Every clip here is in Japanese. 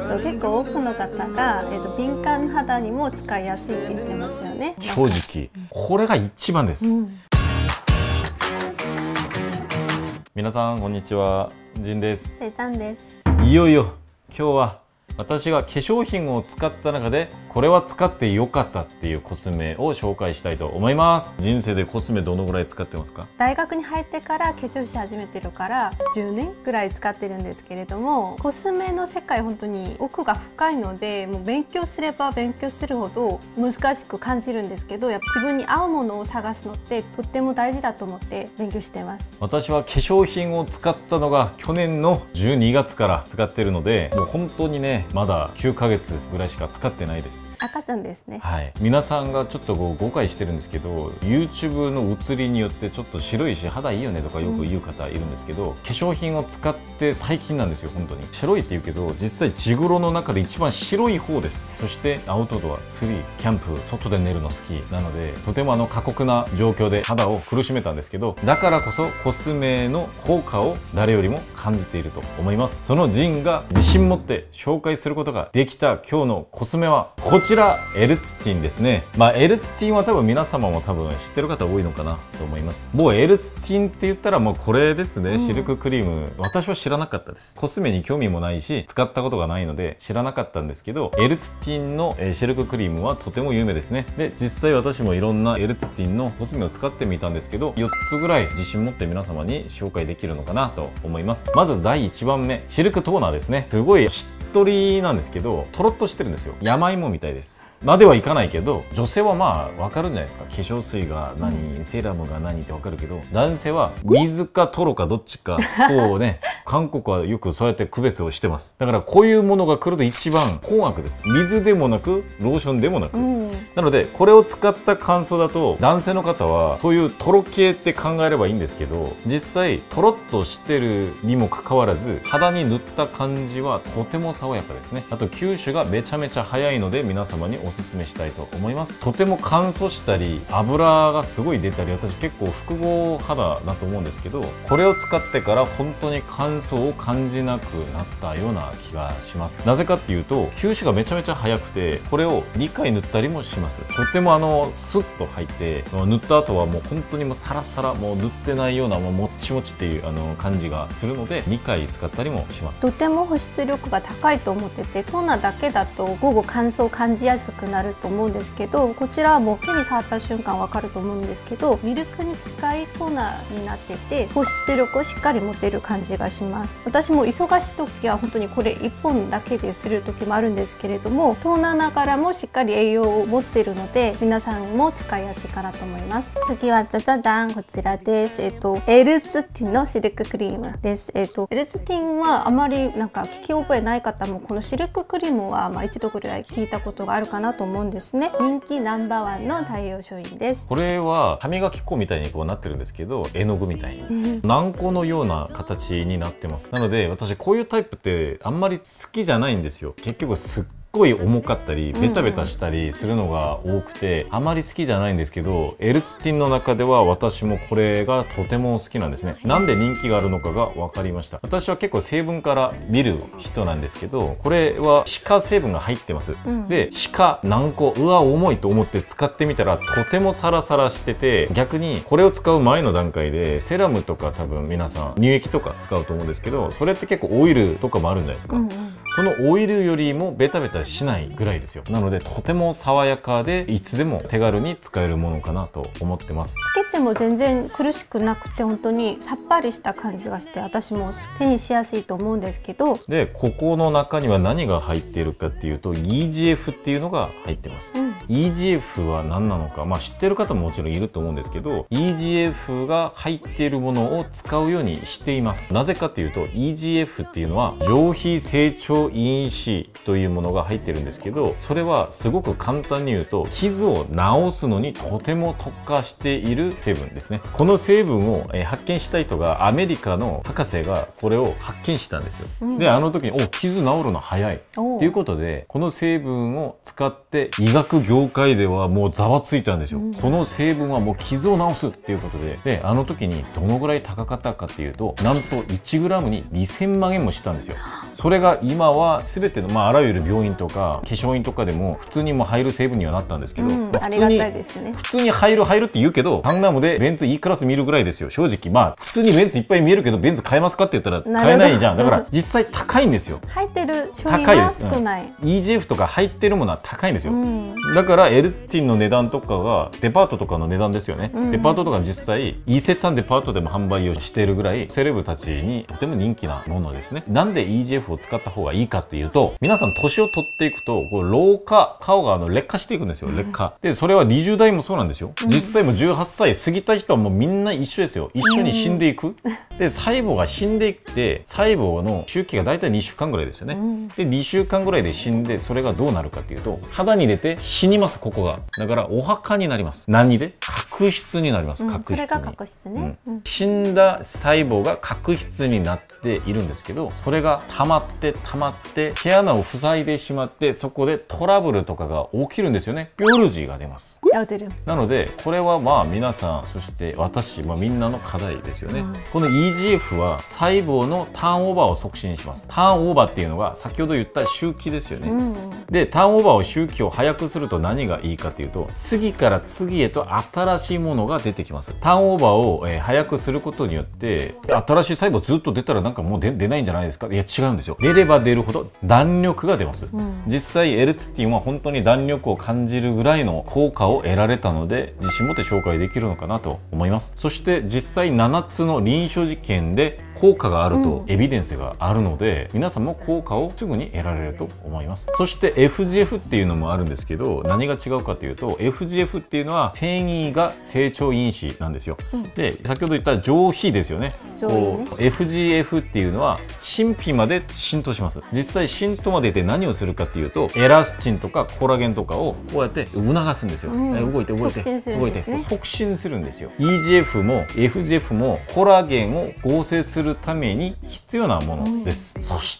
結構多くの方が、敏感肌にも使いやすいって言ってますよね。 正直これが一番です。皆さんこんにちは、ジンです。 せいたんです。 いよいよ今日は私が化粧品を使った中でこれは使ってよかったっていうコスメを紹介したいと思います。人生でコスメどのぐらい使ってますか？ 大学に入ってから化粧し始めてるから10年ぐらい使ってるんですけれども、コスメの世界本当に奥が深いので、もう勉強すれば勉強するほど難しく感じるんですけど、やっぱ自分に合うものを探すのってとっても大事だと思って勉強してます。 私は化粧品を使ったのが去年の12月から使ってるので、もう本当にねまだ9ヶ月ぐらいしか使ってないです。 赤ちゃんですね。 はい、皆さんがちょっと誤解してるんですけど、 YouTube の写りによってちょっと白いし肌いいよねとかよく言う方いるんですけど、化粧品を使って最近なんですよ。本当に白いって言うけど実際地黒の中で一番白い方です。そしてアウトドア、釣り、キャンプ、外で寝るの好きなので、とても過酷な状況で肌を苦しめたんですけど、だからこそコスメの効果を誰よりも感じていると思います。そのジンが自信持って紹介することができた今日のコスメはこちら、エルツティンですね。エルツティンは多分皆様も多分知ってる方多いのかなと思います。もうエルツティンって言ったらもうこれですね、シルククリーム。私は知らなかったです。コスメに興味もないし使ったことがないので知らなかったんですけど、エルツティンのシルククリームはとても有名ですね。で実際私もいろんなエルツティンのコスメを使ってみたんですけど、4つぐらい自信持って皆様に紹介できるのかなと思います。まず第1番目、シルクトーナーですね。すごいしっとりなんですけど、とろっとしてるんですよ。山芋みたいです。まではいかないけど、女性はわかるんじゃないですか。化粧水が何、セラムが何ってわかるけど、男性は水かトロかどっちかこうね韓国はよくそうやって区別をしてます。だからこういうものが来ると一番困惑です。水でもなくローションでもなく、なのでこれを使った感想だと、男性の方はそういうトロ系って考えればいいんですけど、実際トロッとしてるにもかかわらず肌に塗った感じはとても爽やかですね。あと吸収がめちゃめちゃ早いので皆様におすすめしたいと思います。とても乾燥したり油がすごい出たり、私結構複合肌だと思うんですけど、これを使ってから本当に乾燥を感じなくなったような気がします。なぜかっていうと吸収がめちゃめちゃ早くて、これを2回塗ったりもします。とてもスッと入って、塗った後はもう本当にもうサラサラ、もう塗ってないようなもうもっちもちっていう感じがするので2回使ったりもします。 とても保湿力が高いと思ってて、トーナーだけだと午後乾燥を感じやすくなると思うんですけど、こちらはもう手に触った瞬間わかると思うんですけど、ミルクに近いトーナーになってて保湿力をしっかり持てる感じがします。私も忙しい時は本当にこれ1本だけでする時もあるんですけれども、トーナーながらもしっかり栄養を持っているので皆さんも使いやすいかなと思います。次はじゃじゃじゃん、こちらです。エルツティンのシルククリームです。エルツティンはあまり聞き覚えない方もこのシルククリームは一度ぐらい聞いたことがあるかなと思うんですね。人気ナンバーワンの太陽商品です。 これは歯磨き粉みたいにこうなってるんですけど、絵の具みたいに軟膏のような形になってます。なので私こういうタイプってあんまり好きじゃないんですよ。結局すっごい重かったりベタベタしたりするのが多くてあまり好きじゃないんですけど、エルツティンの中では私もこれがとても好きなんですね。なんで人気があるのかが分かりました。私は結構成分から見る人なんですけど、これは歯科成分が入ってます。で歯科軟膏、うわ重いと思って使ってみたらとてもサラサラしてて、逆にこれを使う前の段階でセラムとか多分皆さん乳液とか使うと思うんですけど、それって結構オイルとかもあるんじゃないですか。そのオイルよりもベタベタしないぐらいですよ。なのでとても爽やかでいつでも手軽に使えるものかなと思ってます。 つけても全然苦しくなくて本当にさっぱりした感じがして、私も手にしやすいと思うんですけど、 でここの中には何が入っているかっていうと EGF っていうのが入ってます。EGF は何なのか、知ってる方ももちろんいると思うんですけど、 EGF が入っているものを使うようにしています。なぜかっていうと EGF っていうのは上皮成長因子というものが入ってるんですけど、それはすごく簡単に言うと傷を治すのにとても特化している成分ですね。この成分を発見した人がアメリカの博士がこれを発見したんですよ。であの時に傷治るの早いということで、この成分を使って医学業界ではもうざわついたんですよ。この成分はもう傷を治すっていうことで、あの時にどのぐらい高かったかっていうと、なんと 1g に2000万円もしたんですよ。そそれが今は全ての、あらゆる病院とか化粧品とかでも普通にも入る成分にはなったんですけど、 ありがたいですね。 普通に入るって言うけど、ガンダムでベンツ E クラス見るぐらいですよ、正直。普通にベンツいっぱい見えるけど、ベンツ買えますかって言ったら買えないじゃん。だから実際高いんですよ。 入ってる商品は少ない。 EGF とか入ってるものは高いんですよ。だからエルツティンの値段とかがデパートとかの値段ですよね。デパートとか実際伊勢丹デパートでも販売をしているぐらいセレブたちにとても人気なものですね。なんで EGF を使った方がいいかっていうと、皆さん年を取っていくとこう老化、顔が劣化していくんですよ。劣化で、それは20代もそうなんですよ。実際も18歳過ぎた人はもうみんな一緒ですよ。一緒に死んでいく。で、細胞が死んでいって細胞の周期がだいたい2週間ぐらいですよね。で、2週間ぐらいで死んで、それがどうなるかっていうと、肌に出て死にます。ここがだからお墓になります。何で？角質になります。角質に。 それが角質ね。 死んだ細胞が角質になっているんですけど、それが溜まって毛穴を塞いでしまって、そこでトラブルとかが起きるんですよね。ビオルジーが出ます。なのでこれは皆さん、そして私、みんなの課題ですよね。この EGF は細胞のターンオーバーを促進します。ターンオーバーっていうのが先ほど言った周期ですよね。で、ターンオーバーを周期を早くすると何がいいかというと、次から次へと新しいものが出てきます。ターンオーバーを早くすることによって、新しい細胞ずっと出たらなんかもう出ないんじゃないですか。いや違うんですよ。出れば出るほど弾力が出ます。実際エルツティンは本当に弾力を感じるぐらいの効果を得られたので、自信持って紹介できるのかなと思います。そして実際7つの臨床実験で効果があるとエビデンスがあるので、皆さんも効果をすぐに得られると思います。そして FGF っていうのもあるんですけど、何が違うかというと、 FGF っていうのは繊維が成長因子なんですよ。で、先ほど言った上皮ですよね。FGF っていうのは真皮まで浸透します。実際浸透までいて何をするかっていうと、エラスチンとかコラゲンとかをこうやって促すんですよ。動いて促進するんですよ。 EGF も FGF もコラゲンを合成するために必要なものです。そして、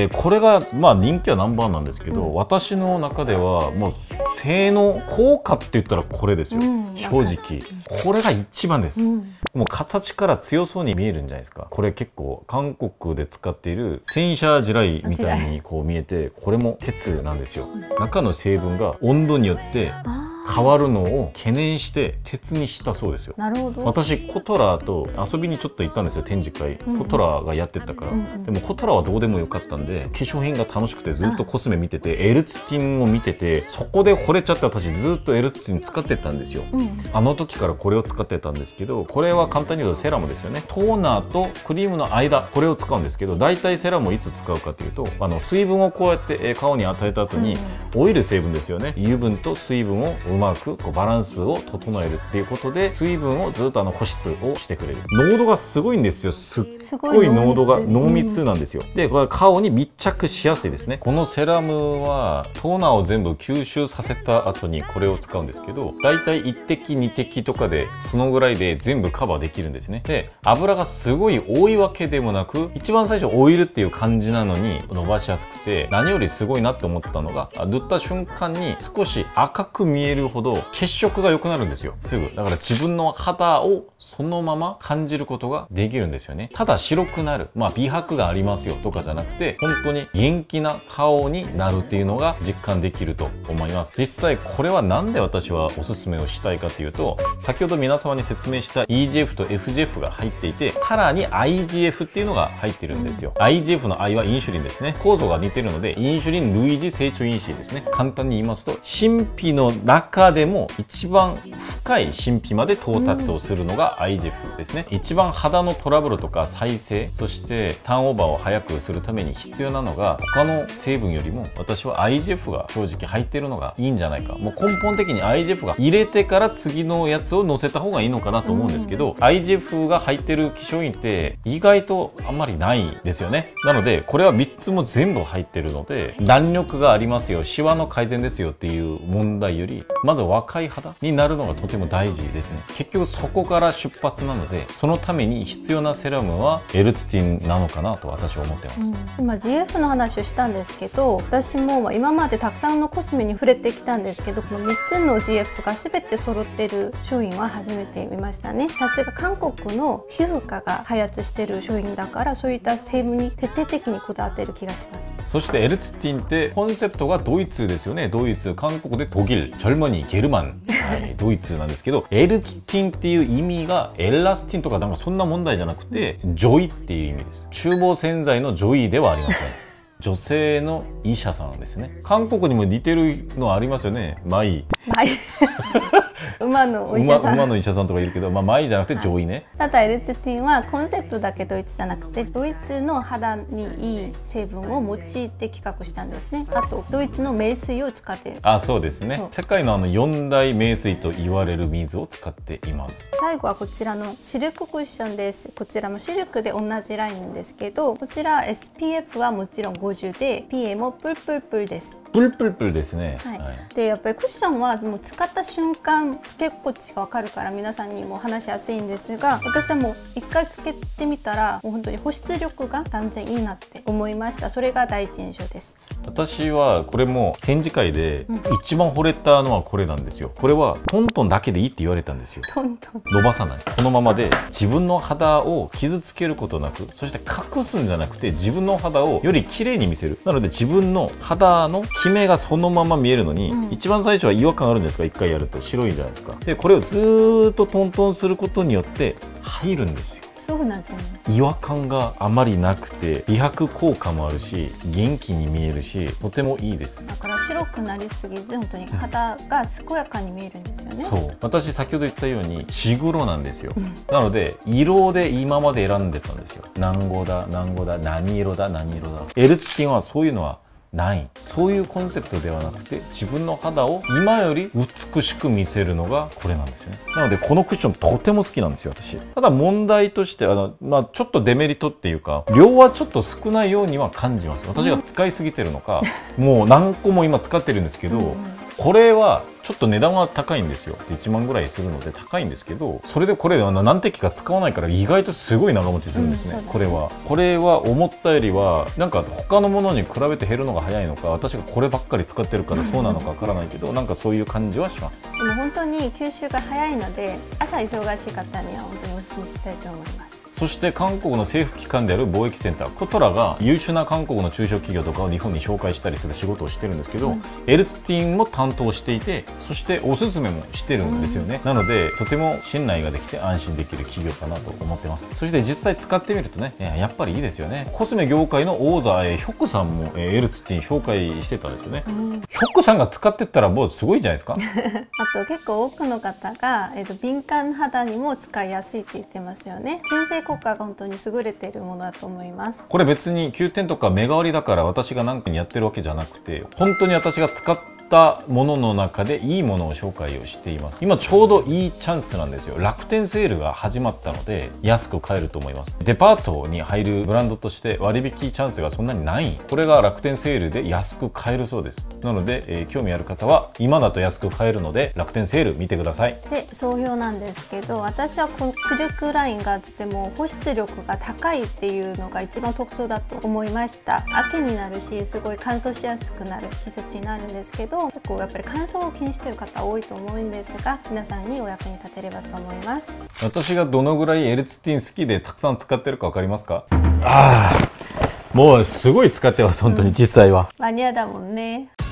これが人気はナンバーなんですけど、私の中ではもう性能効果って言ったらこれですよ。正直これが一番です。もう形から強そうに見えるんじゃないですか。これ結構韓国で使っている戦車地雷みたいにこう見えて、これも鉄なんですよ。中の成分が温度によって変わるのを懸念して鉄にしたそうですよ。 なるほど。 私コトラと遊びにちょっと行ったんですよ、展示会。コトラがやってたから。でもコトラはどうでもよかったんで、化粧品が楽しくてずっとコスメ見てて、エルツティンを見てて、そこで惚れちゃって、私ずっとエルツティン使ってたんですよ。あの時からこれを使ってたんですけど、これは簡単に言うとセラムですよね。トーナーとクリームの間、これを使うんですけど、大体セラムをいつ使うかというと、水分をこうやって顔に与えた後に、オイル成分ですよね。油分と水分をうまくバランスを整えるっていうことで、水分をずっと保湿をしてくれる。濃度がすごいんですよ。すっごい濃度が濃密なんですよ。で、これ顔に密着しやすいですね。このセラムはトーナーを全部吸収させた後にこれを使うんですけど、だいたい1滴2滴とかでそのぐらいで全部カバーできるんですね。で、油がすごい多いわけでもなく、一番最初オイルっていう感じなのに伸ばしやすくて、何よりすごいなって思ったのが、塗った瞬間に少し赤く見えるほど血色が良くなるんですよ。すぐ。だから自分の肌をそのまま感じることができるんですよね。ただ白くなる、美白がありますよとかじゃなくて、本当に元気な顔になるっていうのが実感できると思います。実際これはなんで私はおすすめをしたいかというと、先ほど皆様に説明した EGF と FGF が入っていて、さらに IGF っていうのが入ってるんですよ。IGF の I はインシュリンですね。構造が似てるので、インシュリン類似成長因子ですね。簡単に言いますと、真皮の中でも一番深い真皮まで到達をするのが IGF ですね。一番肌のトラブルとか再生、そしてターンオーバーを早くするために必要なのが、他の成分よりも私は IGF が正直入っているのがいいんじゃないか。もう根本的に IGF が入れてから次のやつを乗せた方がいいのかなと思うんですけど、IGF が入ってる化粧品って意外とあんまりないですよね。なのでこれは3つも全部入ってるので、弾力がありますよ、シワの改善ですよっていう問題よりまず若い肌になるのがとても大事ですね。結局そこから出発なので、そのために必要なセラムはエルツティンなのかなと私は思ってます。 今 GF の話をしたんですけど、私も今までたくさんのコスメに触れてきたんですけど、この3つの GF が全て揃ってる商品は初めて見ましたね。さすが韓国の皮膚科が開発してる商品だから、そういった成分に徹底的にこだわってる気がします。 そしてエルツティンってコンセプトがドイツですよね。ドイツ、韓国で독일、젊은이、ゲルマン、はい、ドイツなんですけど、エルツティンっていう意味がエラスティンとかなんかそんな問題じゃなくて、ジョイっていう意味です。厨房洗剤のジョイではありません。女性の医者さんですね。韓国にも似てるのありますよね。マイ。馬のお医者さん。馬の医者さんとかいるけど、マイじゃなくてジョイね。 ただエルツティンはコンセプトだけドイツじゃなくて、ドイツの肌にいい成分を用いて企画したんですね。あとドイツの名水を使っている。 あ、そうですね。世界の4大名水と言われる水を使っています。 最後はこちらのシルククッションです。こちらもシルクで同じラインですけど、こちら SPF はもちろん50で PA もプルプルプルです。 プルプルプルですね。 はい。でやっぱりクッションはもう使った瞬間つけ心地が分かるから皆さんにも話しやすいんですが、私はもう一回つけてみたらもう本当に保湿力が断然いいなって思いました。それが第一印象です。 私はこれも展示会で一番惚れたのはこれなんですよ。これはトントンだけでいいって言われたんですよ。 トントン伸ばさない、このままで自分の肌を傷つけることなく、そして隠すんじゃなくて自分の肌をより綺麗に見せる。なので自分の肌のキメがそのまま見えるのに、一番最初は違和感あるんですが、一回やると白いじゃないですか。でこれをずーっとトントンすることによって入るんですよ。 そうなんですよね。 違和感があまりなくて美白効果もあるし、元気に見えるし、とてもいいです。 だから白くなりすぎず本当に肌が健やかに見えるんですよね。 そう、私先ほど言ったようにシグロなんですよ。なので色で今まで選んでたんですよ。何語だ何語だ、何色だ何色だ。エルツティンはそういうのはない。そういうコンセプトではなくて、自分の肌を今より美しく見せるのがこれなんですよね。なのでこのクッションとても好きなんですよ、私。ただ問題としてちょっとデメリットっていうか、量はちょっと少ないようには感じます。私が使いすぎてるのか、もう何個も今使ってるんですけど、これはちょっと値段は高いんですよ。1万ぐらいするので高いんですけど、それでこれでは何滴か使わないから意外とすごい長持ちするんですね。これは思ったよりはなんか他のものに比べて減るのが早いのか、私がこればっかり使ってるからそうなのかわからないけど、なんかそういう感じはします。 でも本当に吸収が早いので、朝忙しい方には本当にお勧めしたいと思います。 そして韓国の政府機関である貿易センターコトラが優秀な韓国の中小企業とかを日本に紹介したりする仕事をしてるんですけど、エルツティンも担当していて、そしておすすめもしてるんですよね。なのでとても信頼ができて安心できる企業かなと思ってます。そして実際使ってみるとね、やっぱりいいですよね。コスメ業界の王座ヒョクさんもエルツティン紹介してたんですよね。ヒョクさんが使ってったらもうすごいじゃないですか。 あと結構多くの方が、敏感肌にも使いやすいって言ってますよね。鎮静効果が本当に優れているものだと思います。 これ別に9点とか目代わりだから私が何かにやってるわけじゃなくて、本当に私が使ったものの中でいいものを紹介をしています。今ちょうどいいチャンスなんですよ。楽天セールが始まったので安く買えると思います。デパートに入るブランドとして割引チャンスがそんなにない。これが楽天セールで安く買えるそうです。なので、興味ある方は今だと安く買えるので楽天セール見てください。 で総評なんですけど、私はこのシルクラインがとても保湿力が高いっていうのが一番特徴だと思いました。秋になるしすごい乾燥しやすくなる季節になるんですけど、結構やっぱり乾燥を気にしている方多いと思うんですが、皆さんにお役に立てればと思います。 私がどのぐらいエルツティン好きでたくさん使ってるか分かりますか？もうすごい使ってます、本当に実際は。 マニアだもんね。